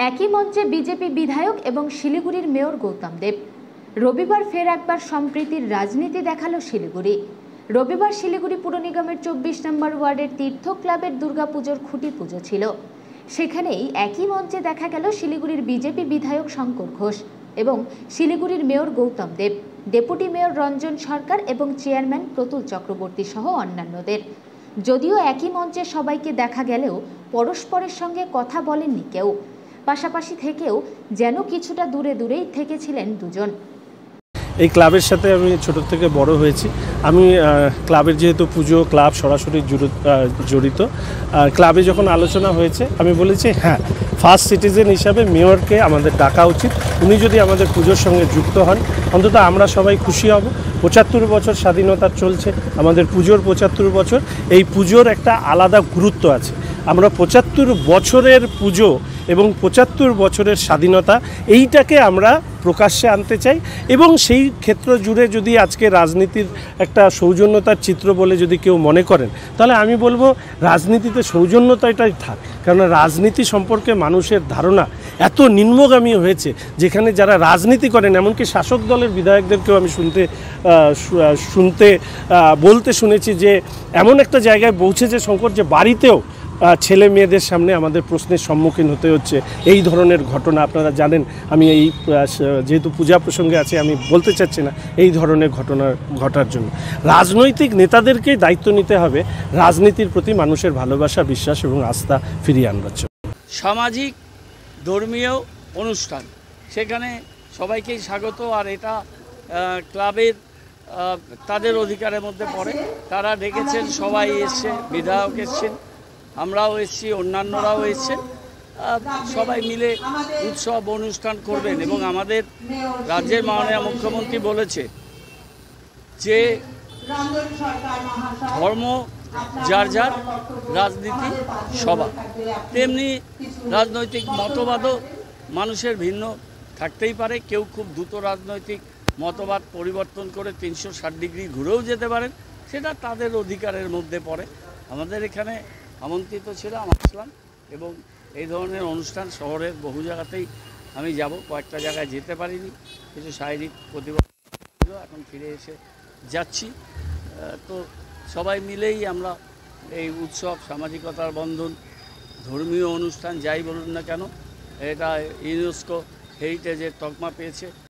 একই মঞ্চে বিজেপি বিধায়ক এবং শিলিগুড়ির মেয়র গৌতম দেব। রবিবার ফের একবার সম্প্রীতির রাজনীতি দেখালো শিলিগুড়ি। রবিবার শিলিগুড়ি পুর নিগমের 24 নম্বর ওয়ার্ডের তীর্থ ক্লাবের দুর্গাপুজোর খুঁটি পুজো ছিল। সেখানেই একই মঞ্চে দেখা গেল শিলিগুড়ির বিজেপি বিধায়ক শঙ্কর ঘোষ এবং শিলিগুড়ির mayor Gautam Deb, deputy mayor Ranjan Sarkar এবং চেয়ারম্যান প্রতুল চক্রবর্তী সহ অন্যান্যদের। যদিও একই মঞ্চে সবাইকে দেখা গেলেও পরস্পরের সঙ্গে কথা বলেননি কেউ। পাশাপাশি থেকেও যেন কিছুটা দূরে দূরেই থেকেছিলেন দুজন। এই ক্লাবের সাথে আমি ছোট থেকে বড় হয়েছি। আমি ক্লাবের যেহেতু পুজো ক্লাব সরাসরি জড়িত, ক্লাবে যখন আলোচনা হয়েছে আমি বলেছি হ্যাঁ, ফার্স্ট সিটিজেন হিসাবে মেয়রকে আমাদের ডাকা উচিত। উনি যদি আমাদের পুজোর সঙ্গে যুক্ত হন অন্তত আমরা সবাই খুশি হব। 75 বছর স্বাধীনতা চলছে, আমাদের পুজোর 75 বছর। এই পুজোর একটা আলাদা গুরুত্ব আছে। আমরা 75 বছরের পুজো এবং 75 বছরের স্বাধীনতা এইটাকে আমরা প্রকাশ্যে আনতে চাই এবং সেই ক্ষেত্র জুড়ে যদি আজকে রাজনীতির একটা সৌজন্যতার চিত্র বলে যদি কেউ মনে করেন তাহলে আমি বলবো রাজনীতিতে সৌজন্যতাটাই থাক। কারণ রাজনীতি সম্পর্কে মানুষের ধারণা এত নিম্নগামী হয়েছে, যেখানে যারা রাজনীতি করেন এমনকি শাসক দলের বিধায়কদেরকেও আমি বলতে শুনেছি যে এমন একটা জায়গায় পৌঁছেছে শঙ্কর যে বাড়িতেও ছেলে মেয়েদের সামনে আমাদের প্রশ্নের সম্মুখীন হতে হচ্ছে। এই ধরনের ঘটনা আপনারা জানেন, আমি এই যেহেতু পূজা প্রসঙ্গে আছে আমি বলতে চাচ্ছি না এই ধরনের ঘটনা ঘটার জন্য। রাজনৈতিক নেতাদেরকেই দায়িত্ব নিতে হবে রাজনীতির প্রতি মানুষের ভালোবাসা, বিশ্বাস এবং আস্থা ফিরিয়ে আনবার জন্য। সামাজিক ধর্মীয় অনুষ্ঠান, সেখানে সবাইকেই স্বাগত। আর এটা ক্লাবের তাদের অধিকারের মধ্যে পড়ে। তারা ডেকেছেন, সবাই এসছে, বিধায়ক এসছেন, আমরাও এসেছি, অন্যান্যরাও এসছেন। সবাই মিলে উৎসব অনুষ্ঠান করবেন এবং আমাদের রাজ্যের মাননীয় মুখ্যমন্ত্রী বলেছে যে ধর্ম যার যার, রাজনীতি সবার। তেমনি রাজনৈতিক মতবাদও মানুষের ভিন্ন থাকতেই পারে। কেউ খুব দ্রুত রাজনৈতিক মতবাদ পরিবর্তন করে 360 ডিগ্রি ঘুরেও যেতে পারেন, সেটা তাদের অধিকারের মধ্যে পড়ে। আমাদের এখানে আমন্ত্রিত ছিল, আমি আসলাম এবং এই ধরনের অনুষ্ঠান শহরের বহু জায়গাতেই আমি যাব। কয়েকটা জায়গায় যেতে পারিনি, কিছু শারীরিক প্রতিবন্ধক ছিল, এখন ফিরে এসে যাচ্ছি। তো সবাই মিলেই আমরা এই উৎসব, সামাজিকতার বন্ধন, ধর্মীয় অনুষ্ঠান যাই বলুন না কেন, এটা ইউনেস্কো হেরিটেজের তকমা পেয়েছে।